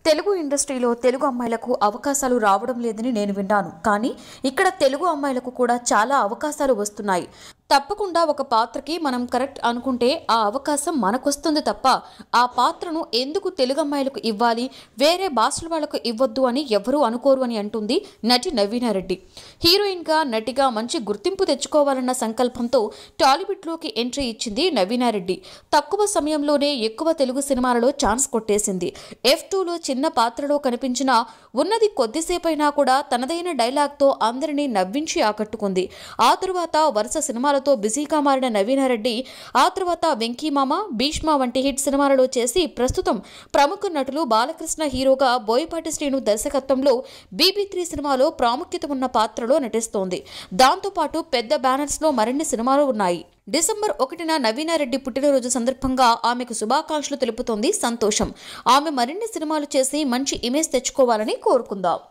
తెలుగు ఇండస్ట్రీలో తెలుగు అమ్మాయిలకు అవకాశాలు రావడం లేదని నేను విన్నాను. కానీ ఇక్కడ తెలుగు అమ్మాయిలకు కూడా చాలా అవకాశాలు వస్తున్నాయి. తప్పకుండా ఒక పాత్రకి మనం కరెక్ట్ అనుకుంటే ఆ అవకాశం మనకొస్తుంది తప్ప ఆ పాత్రను ఎందుకు తెలుగు అమ్మాయిలకు ఇవ్వాలి, వేరే భాషల వాళ్ళకు ఇవ్వద్దు అని ఎవరూ అనుకోరు అని అంటుంది నటి నవీనా రెడ్డి. హీరోయిన్గా, నటిగా మంచి గుర్తింపు తెచ్చుకోవాలన్న సంకల్పంతో టాలీవుడ్లోకి ఎంట్రీ ఇచ్చింది నవీనా రెడ్డి. తక్కువ సమయంలోనే ఎక్కువ తెలుగు సినిమాలలో ఛాన్స్ కొట్టేసింది. F2లో చిన్న పాత్రలో కనిపించినా ఉన్నది కొద్దిసేపైనా కూడా తనదైన డైలాగ్తో అందరినీ నవ్వించి ఆకట్టుకుంది. ఆ తరువాత వరుస సినిమాలతో బిజీగా మారిన నవీనా రెడ్డి ఆ తర్వాత వెంకీమామ, భీష్మ వంటి హిట్ సినిమాలలో చేసి ప్రస్తుతం ప్రముఖ నటులు బాలకృష్ణ హీరోగా, బోయపాటి శ్రీను దర్శకత్వంలో BB3 సినిమాలో ప్రాముఖ్యత ఉన్న పాత్రలో నటిస్తోంది. దాంతోపాటు పెద్ద బ్యానర్స్ లో మరిన్ని సినిమాలు ఉన్నాయి. డిసెంబర్ 1న నవీనా రెడ్డి పుట్టినరోజు సందర్భంగా ఆమెకు శుభాకాంక్షలు తెలుపుతోంది సంతోషం. ఆమె మరిన్ని సినిమాలు చేసి మంచి ఇమేజ్ తెచ్చుకోవాలని కోరుకుందాం.